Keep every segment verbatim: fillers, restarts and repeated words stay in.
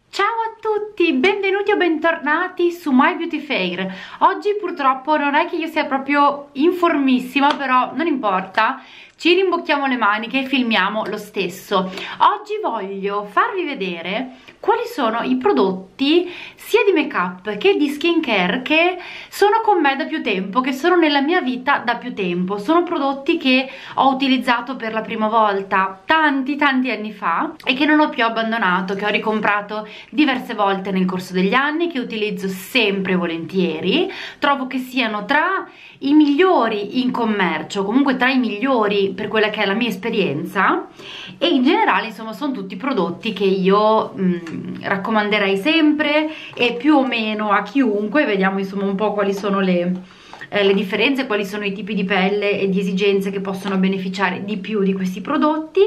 Ciao a tutti, benvenuti o bentornati su My Beauty Fair. Oggi purtroppo non è che io sia proprio informissima, però non importa, ci rimbocchiamo le maniche e filmiamo lo stesso. Oggi voglio farvi vedere quali sono i prodotti sia di make up che di skincare che sono con me da più tempo, che sono nella mia vita da più tempo. Sono prodotti che ho utilizzato per la prima volta tanti tanti anni fa e che non ho più abbandonato, che ho ricomprato diverse volte nel corso degli anni, che utilizzo sempre volentieri. Trovo che siano tra i migliori in commercio, comunque tra i migliori per quella che è la mia esperienza, e in generale insomma sono tutti prodotti che io mh, raccomanderei sempre e più o meno a chiunque. Vediamo insomma un po' quali sono le Eh, le differenze, quali sono i tipi di pelle e di esigenze che possono beneficiare di più di questi prodotti.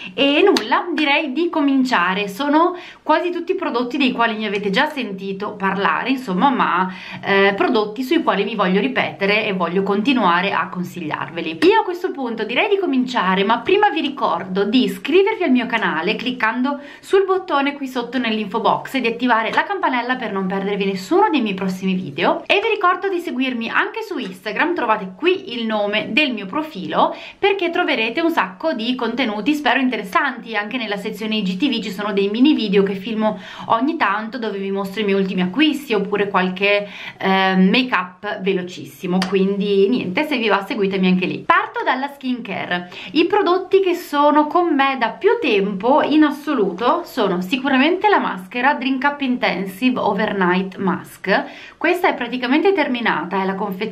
E nulla, direi di cominciare. Sono quasi tutti prodotti dei quali mi avete già sentito parlare, insomma, ma eh, prodotti sui quali mi voglio ripetere e voglio continuare a consigliarveli. Io a questo punto direi di cominciare, ma prima vi ricordo di iscrivervi al mio canale cliccando sul bottone qui sotto nell'info box e di attivare la campanella per non perdervi nessuno dei miei prossimi video. E vi ricordo di seguirmi anche su su Instagram, trovate qui il nome del mio profilo, perché troverete un sacco di contenuti spero interessanti. Anche nella sezione I G T V ci sono dei mini video che filmo ogni tanto dove vi mostro i miei ultimi acquisti oppure qualche eh, make up velocissimo, quindi niente, se vi va seguitemi anche lì. Parto dalla skincare. I prodotti che sono con me da più tempo in assoluto sono sicuramente la maschera Drink Up Intensive Overnight Mask. Questa è praticamente terminata, è la confezione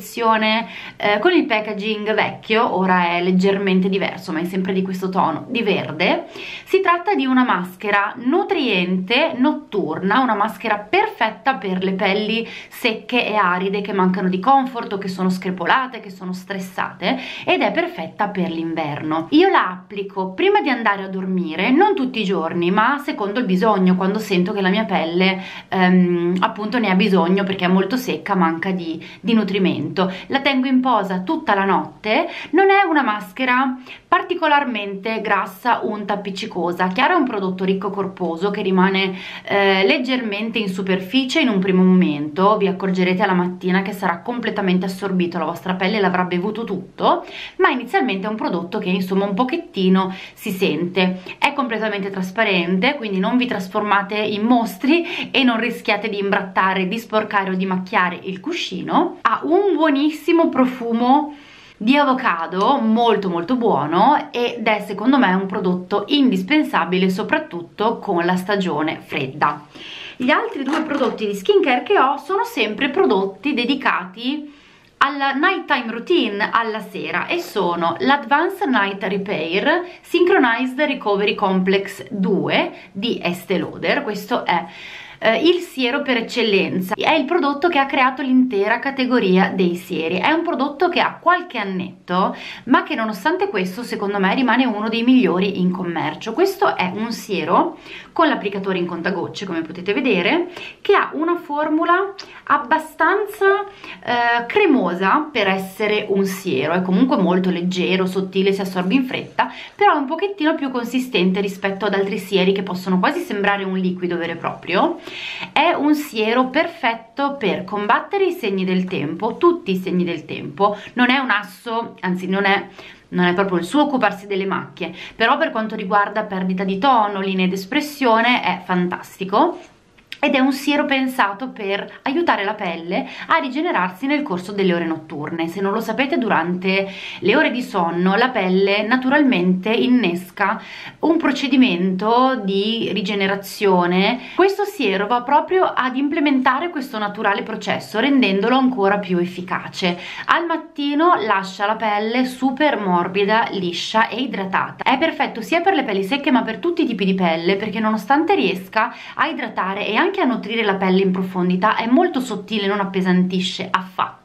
Eh, con il packaging vecchio, ora è leggermente diverso ma è sempre di questo tono di verde. Si tratta di una maschera nutriente notturna, una maschera perfetta per le pelli secche e aride che mancano di comfort o che sono screpolate, che sono stressate, ed è perfetta per l'inverno. Io la applico prima di andare a dormire, non tutti i giorni ma secondo il bisogno, quando sento che la mia pelle ehm, appunto ne ha bisogno perché è molto secca, manca di, di nutrimento. La tengo in posa tutta la notte. Non è una maschera particolarmente grassa, unta, appiccicosa. Chiaro, è un prodotto ricco corposo che rimane eh, leggermente in superficie in un primo momento. Vi accorgerete alla mattina che sarà completamente assorbito, la vostra pelle l'avrà bevuto tutto, ma inizialmente è un prodotto che insomma un pochettino si sente. È completamente trasparente, quindi non vi trasformate in mostri e non rischiate di imbrattare, di sporcare o di macchiare il cuscino. Ha un buonissimo profumo di avocado, molto molto buono, ed è secondo me un prodotto indispensabile soprattutto con la stagione fredda. Gli altri due prodotti di skincare che ho sono sempre prodotti dedicati alla nighttime routine, alla sera, e sono l'Advanced Night Repair Synchronized Recovery Complex due di Estée Lauder. Questo è Uh, il siero per eccellenza, è il prodotto che ha creato l'intera categoria dei sieri. È un prodotto che ha qualche annetto ma che nonostante questo secondo me rimane uno dei migliori in commercio. Questo è un siero con l'applicatore in contagocce, come potete vedere, che ha una formula abbastanza uh, cremosa per essere un siero. È comunque molto leggero, sottile, si assorbe in fretta, però è un pochettino più consistente rispetto ad altri sieri che possono quasi sembrare un liquido vero e proprio. È un siero perfetto per combattere i segni del tempo, tutti i segni del tempo. Non è un asso, anzi non è non è proprio il suo occuparsi delle macchie, però per quanto riguarda perdita di tono, linee d'espressione è fantastico. Ed è un siero pensato per aiutare la pelle a rigenerarsi nel corso delle ore notturne. Se non lo sapete, durante le ore di sonno la pelle naturalmente innesca un procedimento di rigenerazione. Questo siero va proprio ad implementare questo naturale processo, rendendolo ancora più efficace. Al mattino lascia la pelle super morbida, liscia e idratata. È perfetto sia per le pelli secche ma per tutti i tipi di pelle, perché nonostante riesca a idratare e anche a nutrire la pelle in profondità, è molto sottile, non appesantisce affatto.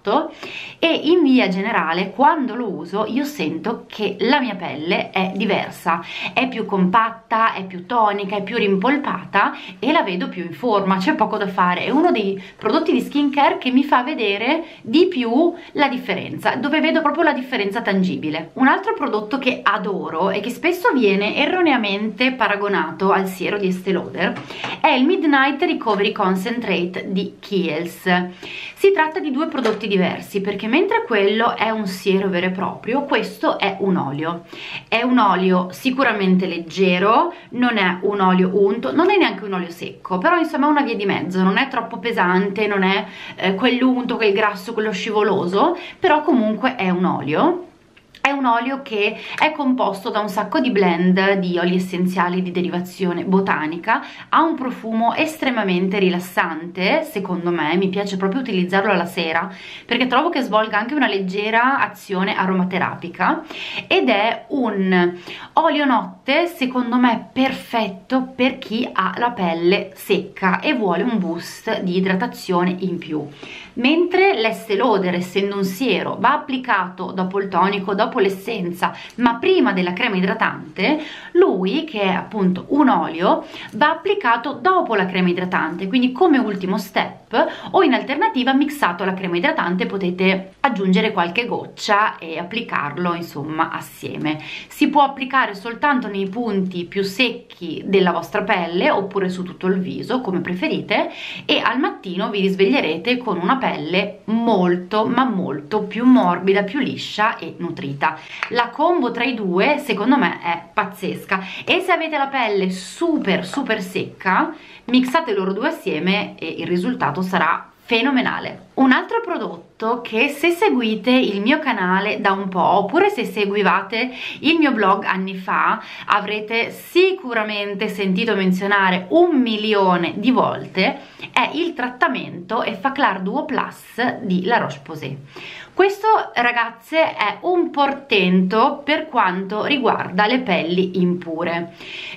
fatto, e in via generale quando lo uso io sento che la mia pelle è diversa, è più compatta, è più tonica, è più rimpolpata e la vedo più in forma. C'è poco da fare, è uno dei prodotti di skincare che mi fa vedere di più la differenza, dove vedo proprio la differenza tangibile. Un altro prodotto che adoro e che spesso viene erroneamente paragonato al siero di Estée Lauder è il Midnight Recovery Concentrate di Kiehl's. Si tratta di due prodotti diversi, perché mentre quello è un siero vero e proprio, questo è un olio. È un olio sicuramente leggero, non è un olio unto, non è neanche un olio secco, però insomma è una via di mezzo, non è troppo pesante, non è eh, quell'unto, quel grasso, quello scivoloso, però comunque è un olio. È un olio che è composto da un sacco di blend di oli essenziali di derivazione botanica, ha un profumo estremamente rilassante, secondo me, mi piace proprio utilizzarlo alla sera perché trovo che svolga anche una leggera azione aromaterapica, ed è un olio notte secondo me perfetto per chi ha la pelle secca e vuole un boost di idratazione in più. Mentre l'Estée Lauder, essendo un siero, va applicato dopo il tonico, dopo l'essenza, ma prima della crema idratante, lui, che è appunto un olio, va applicato dopo la crema idratante, quindi come ultimo step, o in alternativa mixato alla crema idratante potete aggiungere qualche goccia e applicarlo insomma assieme. Si può applicare soltanto nei punti più secchi della vostra pelle oppure su tutto il viso, come preferite, e al mattino vi risveglierete con una pelle molto ma molto più morbida, più liscia e nutrita. La combo tra i due secondo me è pazzesca, e se avete la pelle super super secca mixate loro due assieme e il risultato sarà fenomenale. Un altro prodotto che, se seguite il mio canale da un po', oppure se seguivate il mio blog anni fa, avrete sicuramente sentito menzionare un milione di volte, è il trattamento Effaclar Duo Plus di La Roche-Posay. Questo, ragazze, è un portento per quanto riguarda le pelli impure.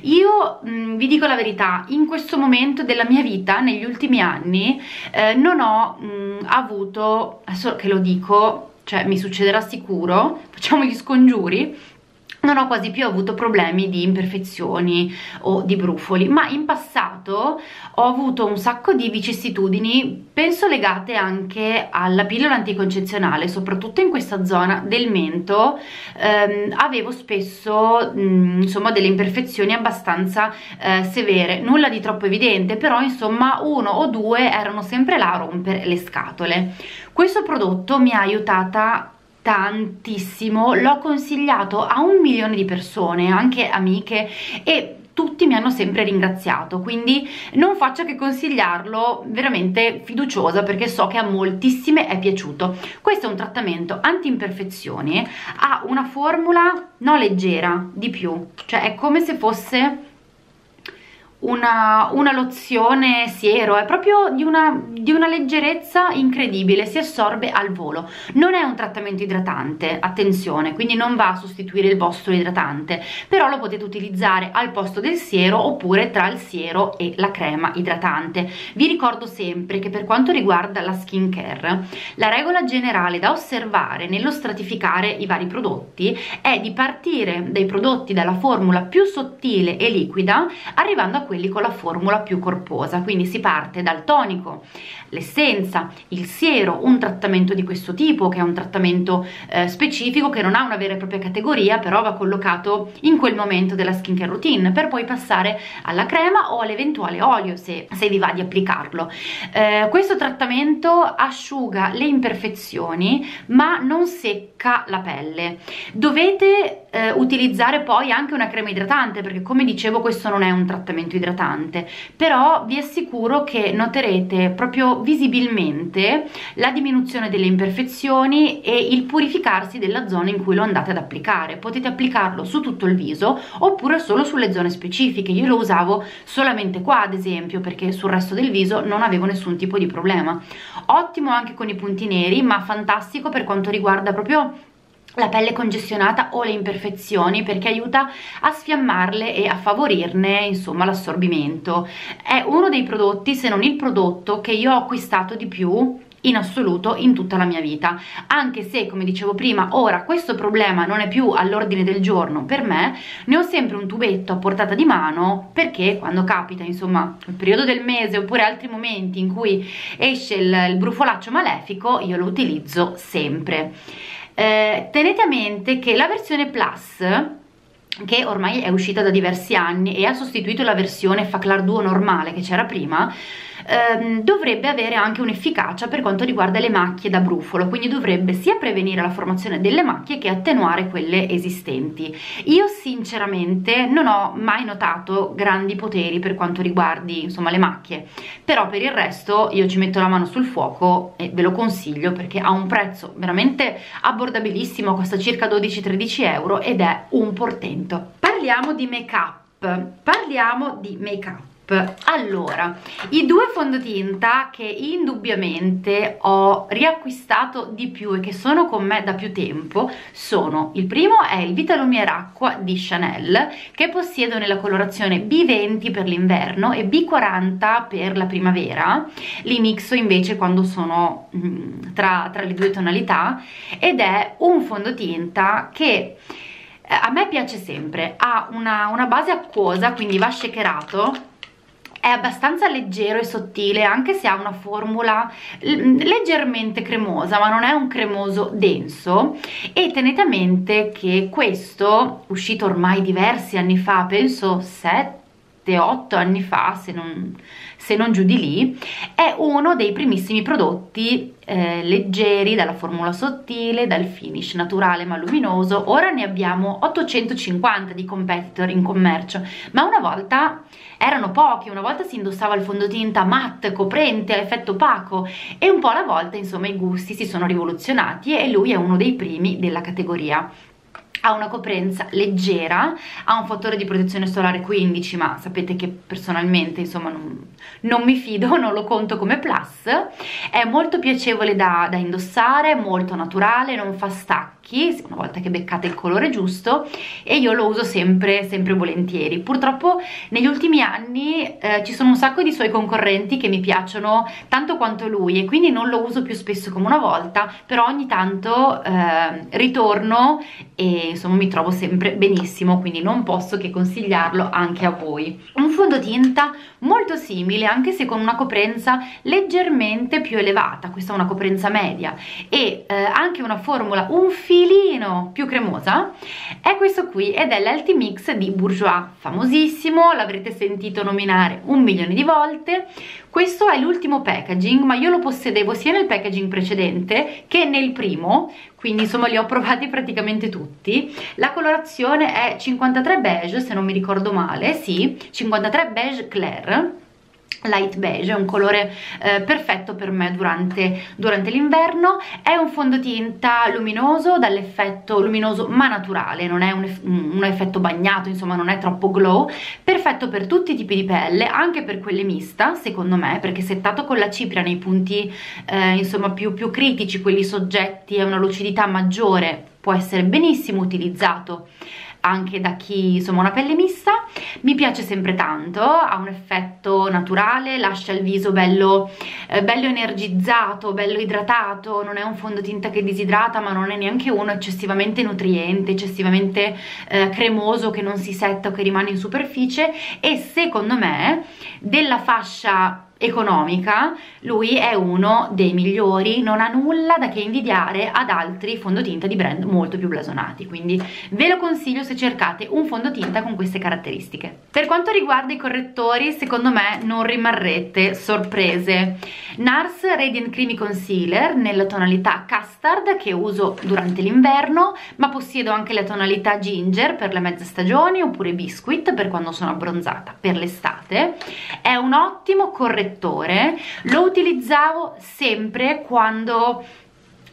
Io mh, vi dico la verità, in questo momento della mia vita, negli ultimi anni, eh, non ho mh, avuto, adesso che lo dico, cioè mi succederà sicuro, facciamo gli scongiuri, non ho quasi più avuto problemi di imperfezioni o di brufoli, ma in passato ho avuto un sacco di vicissitudini, penso legate anche alla pillola anticoncezionale, soprattutto in questa zona del mento. ehm, avevo spesso mh, insomma delle imperfezioni abbastanza eh, severe, nulla di troppo evidente, però insomma uno o due erano sempre là a rompere le scatole. Questo prodotto mi ha aiutata tantissimo, l'ho consigliato a un milione di persone, anche amiche, e tutti mi hanno sempre ringraziato, quindi non faccio che consigliarlo veramente fiduciosa, perché so che a moltissime è piaciuto. Questo è un trattamento anti-imperfezioni, ha una formula no leggera, di più, cioè è come se fosse Una, una lozione siero, è proprio di una, di una leggerezza incredibile, si assorbe al volo. Non è un trattamento idratante, attenzione, quindi non va a sostituire il vostro idratante, però lo potete utilizzare al posto del siero oppure tra il siero e la crema idratante. Vi ricordo sempre che per quanto riguarda la skincare, la regola generale da osservare nello stratificare i vari prodotti è di partire dai prodotti dalla formula più sottile e liquida, arrivando a quelli con la formula più corposa. Quindi si parte dal tonico, l'essenza, il siero, un trattamento di questo tipo che è un trattamento eh, specifico, che non ha una vera e propria categoria, però va collocato in quel momento della skincare routine, per poi passare alla crema o all'eventuale olio se, se vi va di applicarlo. Eh, questo trattamento asciuga le imperfezioni ma non secca la pelle. Dovete eh, utilizzare poi anche una crema idratante, perché come dicevo questo non è un trattamento idratante, però vi assicuro che noterete proprio visibilmente la diminuzione delle imperfezioni e il purificarsi della zona in cui lo andate ad applicare. Potete applicarlo su tutto il viso oppure solo sulle zone specifiche. Io lo usavo solamente qua, ad esempio, perché sul resto del viso non avevo nessun tipo di problema. Ottimo anche con i punti neri, ma fantastico per quanto riguarda proprio la pelle congestionata o le imperfezioni, perché aiuta a sfiammarle e a favorirne insomma l'assorbimento. È uno dei prodotti, se non il prodotto, che io ho acquistato di più in assoluto in tutta la mia vita, anche se, come dicevo prima, ora questo problema non è più all'ordine del giorno per me. Ne ho sempre un tubetto a portata di mano, perché quando capita, insomma, il periodo del mese oppure altri momenti in cui esce il, il brufolaccio malefico, io lo utilizzo sempre. Eh, tenete a mente che la versione Plus, che ormai è uscita da diversi anni e ha sostituito la versione Faclar Duo normale che c'era prima, ehm, dovrebbe avere anche un'efficacia per quanto riguarda le macchie da brufolo, quindi dovrebbe sia prevenire la formazione delle macchie che attenuare quelle esistenti. Io sinceramente non ho mai notato grandi poteri per quanto riguardi, insomma, le macchie, però per il resto io ci metto la mano sul fuoco e ve lo consiglio, perché ha un prezzo veramente abbordabilissimo, costa circa dodici tredici euro ed è un portento. Parliamo di make up, parliamo di make up. Allora, i due fondotinta che indubbiamente ho riacquistato di più e che sono con me da più tempo sono: il primo è il Vitalumiere Acqua di Chanel, che possiedo nella colorazione B venti per l'inverno e B quaranta per la primavera, li mixo invece quando sono mh, tra, tra le due tonalità, ed è un fondotinta che a me piace sempre. Ha una, una base acquosa, quindi va shakerato, è abbastanza leggero e sottile, anche se ha una formula leggermente cremosa, ma non è un cremoso denso. E tenete a mente che questo, uscito ormai diversi anni fa, penso sette otto anni fa, se non, se non giù di lì, è uno dei primissimi prodotti eh, leggeri, dalla formula sottile, dal finish naturale ma luminoso. Ora ne abbiamo ottocentocinquanta di competitor in commercio, ma una volta erano pochi. Una volta si indossava il fondotinta matte, coprente, a effetto opaco, e un po' alla volta, insomma, i gusti si sono rivoluzionati e lui è uno dei primi della categoria. Ha una coprenza leggera, ha un fattore di protezione solare quindici, ma sapete che personalmente, insomma, non, non mi fido, non lo conto come plus. È molto piacevole da, da indossare, molto naturale, non fa stacchi una volta che beccate il colore giusto, e io lo uso sempre, sempre volentieri. Purtroppo negli ultimi anni eh, ci sono un sacco di suoi concorrenti che mi piacciono tanto quanto lui, e quindi non lo uso più spesso come una volta, però ogni tanto eh, ritorno e insomma mi trovo sempre benissimo, quindi non posso che consigliarlo anche a voi. Un fondotinta molto simile, anche se con una coprenza leggermente più elevata. Questa è una coprenza media e eh, anche una formula un filino più cremosa, è questo qui, ed è l'Healthy Mix di Bourjois, famosissimo, l'avrete sentito nominare un milione di volte. Questo è l'ultimo packaging, ma io lo possedevo sia nel packaging precedente che nel primo, quindi insomma li ho provati praticamente tutti. La colorazione è cinquantatré beige, se non mi ricordo male, sì, cinquantatré beige clair, light beige, è un colore eh, perfetto per me durante, durante l'inverno. È un fondotinta luminoso, dall'effetto luminoso ma naturale, non è un, eff un effetto bagnato, insomma non è troppo glow, perfetto per tutti i tipi di pelle, anche per quelle mista secondo me, perché settato con la cipria nei punti eh, insomma più, più critici, quelli soggetti a una lucidità maggiore, può essere benissimo utilizzato anche da chi insomma ha una pelle mista. Mi piace sempre tanto, ha un effetto naturale, lascia il viso bello, eh, bello energizzato, bello idratato, non è un fondotinta che disidrata, ma non è neanche uno eccessivamente nutriente, eccessivamente eh, cremoso, che non si setta o che rimane in superficie. E secondo me della fascia economica lui è uno dei migliori, non ha nulla da che invidiare ad altri fondotinta di brand molto più blasonati, quindi ve lo consiglio se cercate un fondotinta con queste caratteristiche. Per quanto riguarda i correttori, secondo me non rimarrete sorprese. NARS Radiant Creamy Concealer nella tonalità Custard, che uso durante l'inverno, ma possiedo anche la tonalità Ginger per le mezze stagioni, oppure Biscuit per quando sono abbronzata per l'estate. È un ottimo correttore, lo utilizzavo sempre quando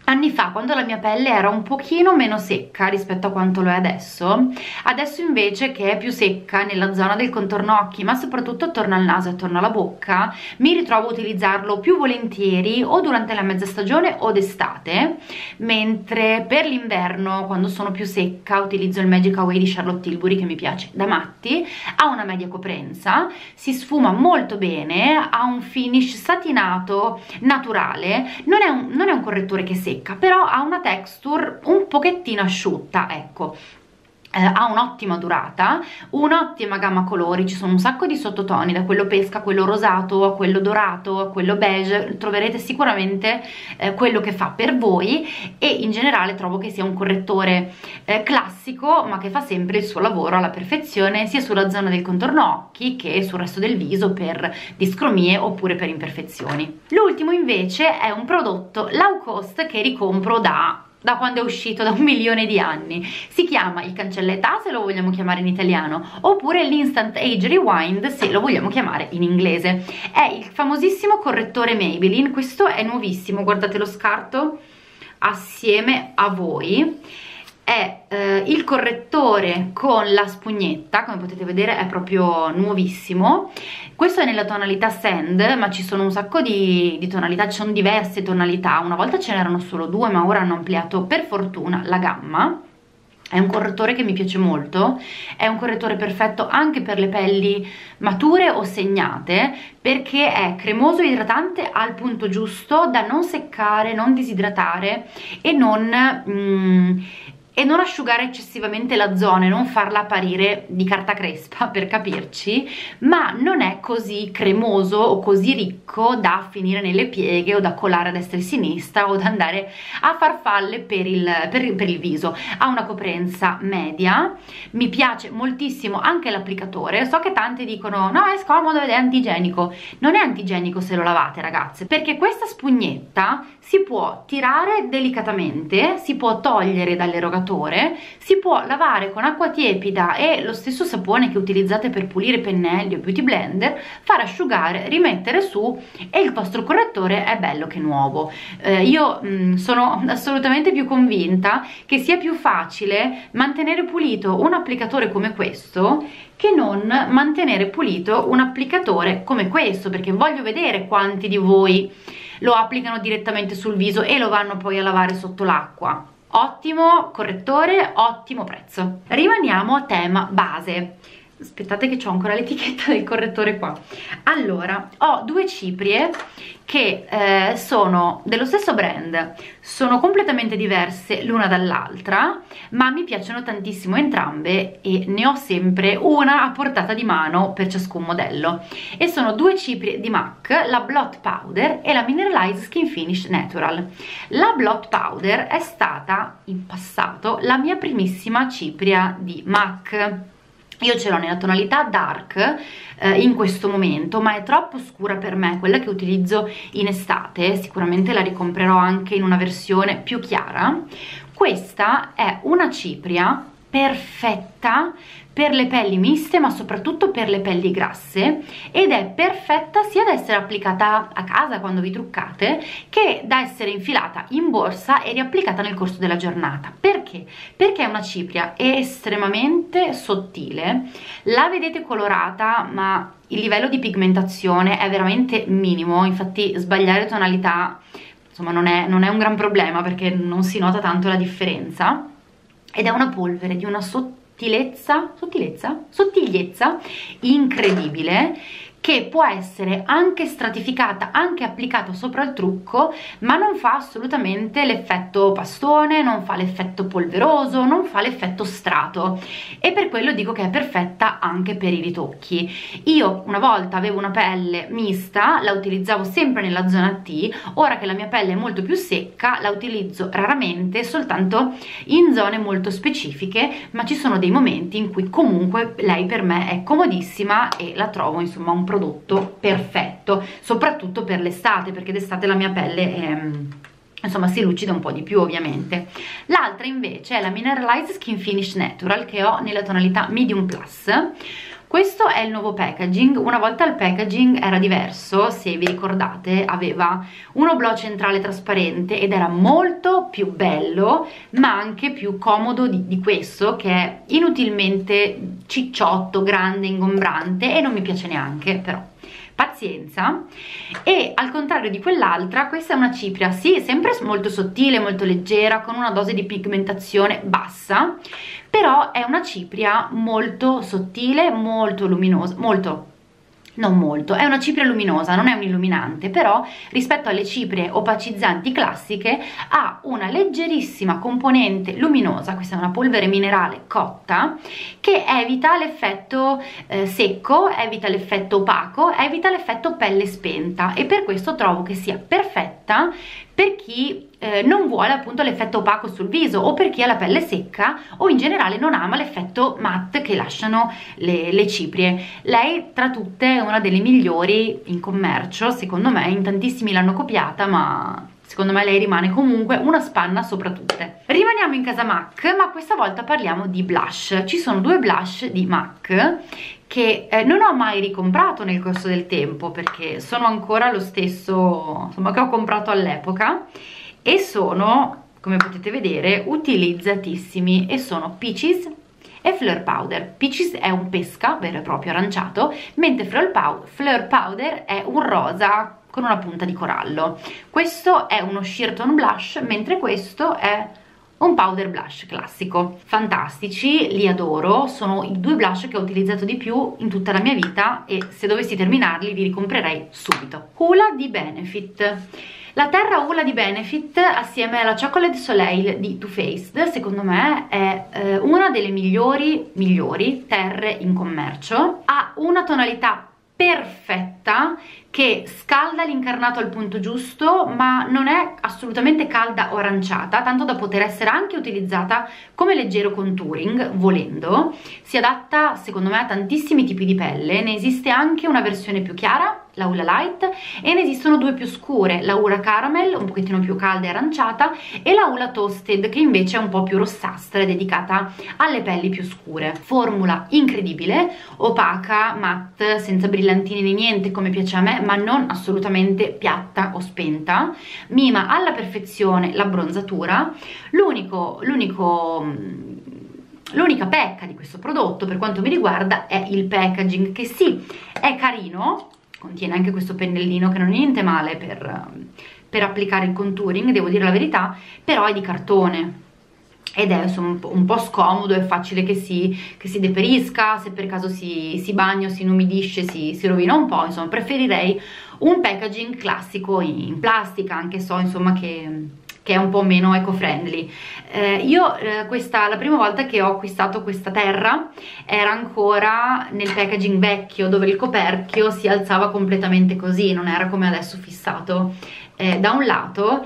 Anni fa, quando la mia pelle era un pochino meno secca rispetto a quanto lo è adesso, adesso invece che è più secca nella zona del contorno occhi, ma soprattutto attorno al naso e attorno alla bocca, mi ritrovo a utilizzarlo più volentieri o durante la mezza stagione o d'estate, mentre per l'inverno, quando sono più secca, utilizzo il Magic Away di Charlotte Tilbury, che mi piace da matti. Ha una media coprenza, si sfuma molto bene, ha un finish satinato naturale, non è un, non è un correttore che secca, però ha una texture un pochettino asciutta, ecco. Eh, ha un'ottima durata, un'ottima gamma colori, ci sono un sacco di sottotoni, da quello pesca a quello rosato a quello dorato a quello beige, troverete sicuramente eh, quello che fa per voi, e in generale trovo che sia un correttore eh, classico, ma che fa sempre il suo lavoro alla perfezione, sia sulla zona del contorno occhi che sul resto del viso per discromie oppure per imperfezioni. L'ultimo invece è un prodotto low cost che ricompro da da quando è uscito, da un milione di anni. Si chiama il cancella età, se lo vogliamo chiamare in italiano, oppure l'Instant Age Rewind, se lo vogliamo chiamare in inglese. È il famosissimo correttore Maybelline. Questo è nuovissimo, guardate lo scarto assieme a voi. È eh, il correttore con la spugnetta, come potete vedere è proprio nuovissimo. Questo è nella tonalità Sand, ma ci sono un sacco di, di tonalità, ci sono diverse tonalità. Una volta ce n'erano solo due, ma ora hanno ampliato per fortuna la gamma. È un correttore che mi piace molto, è un correttore perfetto anche per le pelli mature o segnate, perché è cremoso e idratante al punto giusto da non seccare, non disidratare e non... Mm, e non asciugare eccessivamente la zona, non farla apparire di carta crespa, per capirci, ma non è così cremoso o così ricco da finire nelle pieghe o da colare a destra e a sinistra o da andare a farfalle per il, per, per il viso. Ha una coprenza media, mi piace moltissimo anche l'applicatore. So che tanti dicono no, è scomodo ed è antigenico. Non è antigenico se lo lavate, ragazze, perché questa spugnetta si può tirare delicatamente, si può togliere dall'erogatore, si può lavare con acqua tiepida e lo stesso sapone che utilizzate per pulire pennelli o beauty blender, far asciugare, rimettere su e il vostro correttore è bello che nuovo. Eh, io mh, sono assolutamente più convinta che sia più facile mantenere pulito un applicatore come questo che non mantenere pulito un applicatore come questo, perché voglio vedere quanti di voi lo applicano direttamente sul viso e lo vanno poi a lavare sotto l'acqua. Ottimo correttore, ottimo prezzo. Rimaniamo a tema base. Aspettate che ho ancora l'etichetta del correttore qua. Allora, ho due ciprie che eh, sono dello stesso brand, sono completamente diverse l'una dall'altra, ma mi piacciono tantissimo entrambe e ne ho sempre una a portata di mano per ciascun modello. E sono due ciprie di MAC, la Blot Powder e la Mineralized Skin Finish Natural. La Blot Powder è stata in passato la mia primissima cipria di MAC. Io ce l'ho nella tonalità dark eh, in questo momento, ma è troppo scura per me, quella che utilizzo in estate. Sicuramente la ricomprerò anche in una versione più chiara. Questa è una cipria perfetta per le pelli miste, ma soprattutto per le pelli grasse, ed è perfetta sia da essere applicata a casa quando vi truccate, che da essere infilata in borsa e riapplicata nel corso della giornata. Perché? Perché è una cipria estremamente sottile, la vedete colorata, ma il livello di pigmentazione è veramente minimo, infatti sbagliare tonalità insomma non è, non è un gran problema, perché non si nota tanto la differenza, ed è una polvere di una sottilezza, sottilezza? Sottigliezza incredibile, che può essere anche stratificata, anche applicata sopra il trucco, ma non fa assolutamente l'effetto pastone, non fa l'effetto polveroso, non fa l'effetto strato, e per quello dico che è perfetta anche per i ritocchi. Io una volta avevo una pelle mista, la utilizzavo sempre nella zona T, ora che la mia pelle è molto più secca la utilizzo raramente, soltanto in zone molto specifiche, ma ci sono dei momenti in cui comunque lei per me è comodissima e la trovo insomma un prodotto perfetto, soprattutto per l'estate, perché d'estate la mia pelle è, insomma si lucida un po' di più ovviamente. L'altra invece è la Mineralized Skin Finish Natural, che ho nella tonalità Medium Plus. Questo è il nuovo packaging. Una volta il packaging era diverso, se vi ricordate aveva un oblò centrale trasparente ed era molto più bello ma anche più comodo di, di questo, che è inutilmente cicciotto, grande, ingombrante, e non mi piace neanche, però pazienza. E al contrario di quell'altra, questa è una cipria, sì, sempre molto sottile, molto leggera, con una dose di pigmentazione bassa, però è una cipria molto sottile, molto luminosa, molto non molto, è una cipria luminosa, non è un illuminante, però rispetto alle ciprie opacizzanti classiche ha una leggerissima componente luminosa. Questa è una polvere minerale cotta che evita l'effetto eh, secco, evita l'effetto opaco, evita l'effetto pelle spenta, e per questo trovo che sia perfetta per chi eh, non vuole appunto l'effetto opaco sul viso, o per chi ha la pelle secca o in generale non ama l'effetto matte che lasciano le, le ciprie. Lei tra tutte è una delle migliori in commercio, secondo me. In tantissimi l'hanno copiata, ma secondo me lei rimane comunque una spanna sopra tutte. Rimaniamo in casa MAC, ma questa volta parliamo di blush. Ci sono due blush di MAC che eh, non ho mai ricomprato nel corso del tempo, perché sono ancora lo stesso, insomma, che ho comprato all'epoca, e sono, come potete vedere, utilizzatissimi, e sono Peaches e Fleur Powder. Peaches è un pesca vero e proprio aranciato, mentre Fleur Powder, Fleur Powder è un rosa con una punta di corallo. Questo è uno sheer tone blush, mentre questo è un powder blush classico. Fantastici, li adoro, sono i due blush che ho utilizzato di più in tutta la mia vita, e se dovessi terminarli li ricomprerei subito. Hoola di Benefit. La terra Hoola di Benefit assieme alla Chocolate Soleil di Too Faced, secondo me è eh, una delle migliori, migliori terre in commercio. Ha una tonalità perfetta che scalda l'incarnato al punto giusto, ma non è assolutamente calda o aranciata, tanto da poter essere anche utilizzata come leggero contouring volendo. Si adatta secondo me a tantissimi tipi di pelle. Ne esiste anche una versione più chiara, la Hoola Light, e ne esistono due più scure, la Hoola Caramel, un pochettino più calda e aranciata, e la Hoola Toasted, che invece è un po' più rossastra e dedicata alle pelli più scure. Formula incredibile, opaca, matte, senza brillantini né niente, come piace a me, ma non assolutamente piatta o spenta. Mima alla perfezione l'abbronzatura. L'unico l'unico l'unica pecca di questo prodotto per quanto mi riguarda è il packaging, che sì, è carino, contiene anche questo pennellino che non è niente male per, per applicare il contouring, devo dire la verità, però è di cartone ed è insomma un po', un po' scomodo, è facile che si, che si deperisca, se per caso si, si bagna o si inumidisce si, si rovina un po'. Insomma, preferirei un packaging classico in plastica, anche so insomma che, che è un po' meno eco-friendly. Eh, io eh, questa, la prima volta che ho acquistato questa terra era ancora nel packaging vecchio, dove il coperchio si alzava completamente così, non era come adesso fissato eh, da un lato,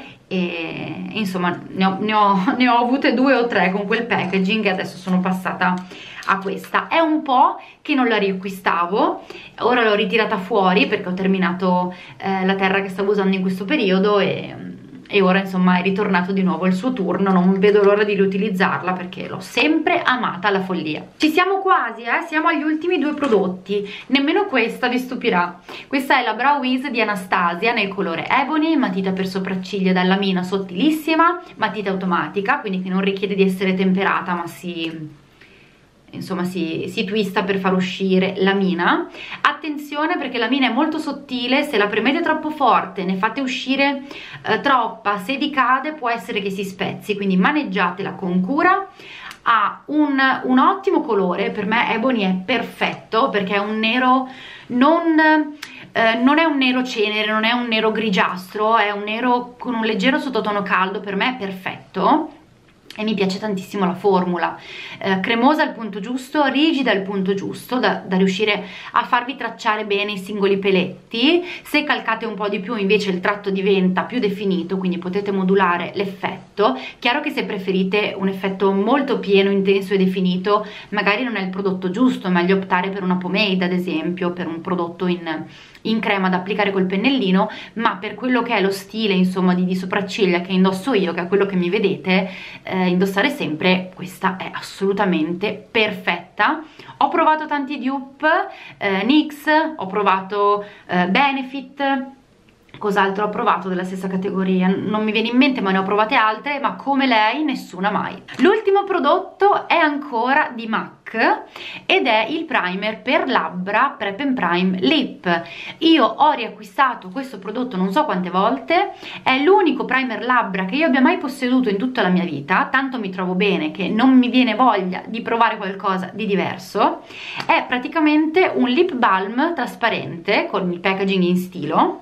e insomma ne ho, ne, ho, ne ho avute due o tre con quel packaging e adesso sono passata a questa. È un po' che non la riacquistavo, ora l'ho ritirata fuori perché ho terminato eh, la terra che stavo usando in questo periodo, e e ora insomma è ritornato di nuovo il suo turno. Non vedo l'ora di riutilizzarla perché l'ho sempre amata alla follia. Ci siamo quasi, eh? Siamo agli ultimi due prodotti, nemmeno questa vi stupirà. Questa è la Brow Wiz di Anastasia nel colore Ebony, matita per sopracciglia dalla mina sottilissima, matita automatica, quindi che non richiede di essere temperata ma si... insomma si, si twista per far uscire la mina. Attenzione perché la mina è molto sottile, se la premete troppo forte, ne fate uscire eh, troppa, se vi cade può essere che si spezzi, quindi maneggiatela con cura. Ha un, un ottimo colore, per me Ebony è perfetto perché è un nero non... Eh, non è un nero cenere, non è un nero grigiastro, è un nero con un leggero sottotono caldo, per me è perfetto. E mi piace tantissimo la formula, eh, cremosa al punto giusto, rigida al punto giusto, da, da riuscire a farvi tracciare bene i singoli peletti. Se calcate un po' di più invece il tratto diventa più definito, quindi potete modulare l'effetto. Chiaro che se preferite un effetto molto pieno, intenso e definito, magari non è il prodotto giusto, è meglio optare per una pomade ad esempio, per un prodotto in, in crema da applicare col pennellino, ma per quello che è lo stile insomma di, di sopracciglia che indosso io, che è quello che mi vedete, eh, eh, indossare sempre, questa è assolutamente perfetta. Ho provato tanti dupe, eh, N Y X, ho provato eh, Benefit. Cos'altro ho provato della stessa categoria? Non mi viene in mente, ma ne ho provate altre, ma come lei nessuna mai. L'ultimo prodotto è ancora di MAC ed è il primer per labbra Prep and Prime Lip. Io ho riacquistato questo prodotto non so quante volte, è l'unico primer labbra che io abbia mai posseduto in tutta la mia vita, tanto mi trovo bene che non mi viene voglia di provare qualcosa di diverso. È praticamente un lip balm trasparente con il packaging in stilo.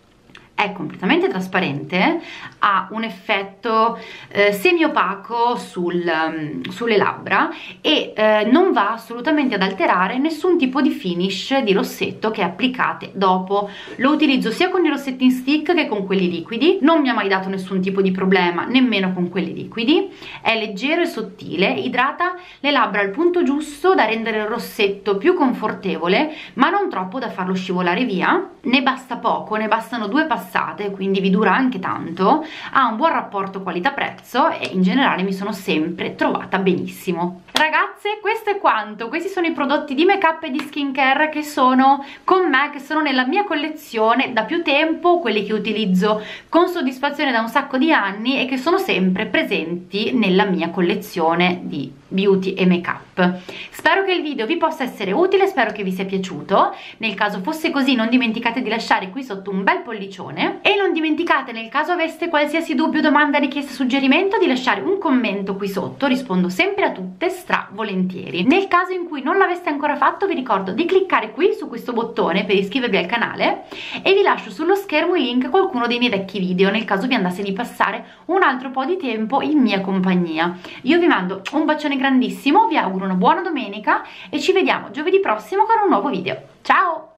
È completamente trasparente, ha un effetto eh, semi opaco sul, um, sulle labbra e eh, non va assolutamente ad alterare nessun tipo di finish di rossetto che applicate dopo. Lo utilizzo sia con i rossetti in stick che con quelli liquidi, non mi ha mai dato nessun tipo di problema nemmeno con quelli liquidi. È leggero e sottile, idrata le labbra al punto giusto da rendere il rossetto più confortevole ma non troppo da farlo scivolare via. Ne basta poco, ne bastano due passate, quindi vi dura anche tanto, ha un buon rapporto qualità-prezzo e in generale mi sono sempre trovata benissimo. Ragazze, questo è quanto. Questi sono i prodotti di make up e di skincare che sono con me, che sono nella mia collezione da più tempo, quelli che utilizzo con soddisfazione da un sacco di anni e che sono sempre presenti nella mia collezione di beauty e make up. Spero che il video vi possa essere utile, spero che vi sia piaciuto. Nel caso fosse così non dimenticate di lasciare qui sotto un bel pollicione e non dimenticate, nel caso aveste qualsiasi dubbio, domanda, richiesta, suggerimento, di lasciare un commento qui sotto, rispondo sempre a tutte stra volentieri. Nel caso in cui non l'aveste ancora fatto vi ricordo di cliccare qui su questo bottone per iscrivervi al canale e vi lascio sullo schermo i link a qualcuno dei miei vecchi video nel caso vi andasse di passare un altro po' di tempo in mia compagnia. Io vi mando un bacione grandissimo, vi auguro una buona domenica e ci vediamo giovedì prossimo con un nuovo video. Ciao!